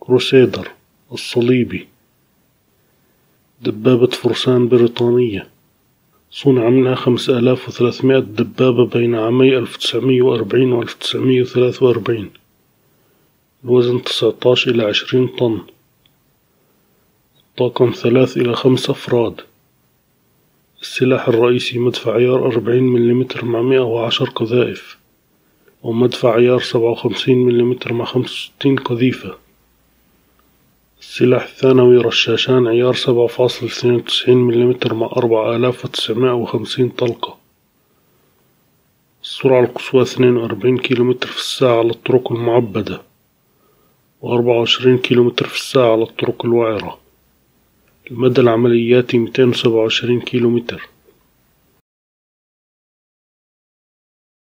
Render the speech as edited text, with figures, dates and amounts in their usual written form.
كروسيدر الصليبي. دبابة فرسان بريطانية صنع منها 5300 دبابة بين عامي 1940 و 1943. الوزن 19 إلى 20 طن. الطاقم 3 إلى 5 أفراد. السلاح الرئيسي مدفع عيار 40 ملم مع 110 قذائف، ومدفع عيار 57 ملم مع 65 قذيفة. السلاح الثانوي رشاشان عيار 7.92 ملم مع 4950 طلقة. السرعة القصوى 42 كيلومتر في الساعة على الطرق المعبدة، و24 كيلومتر في الساعة على الطرق الوعرة. المدى العملياتي 227 كيلومتر.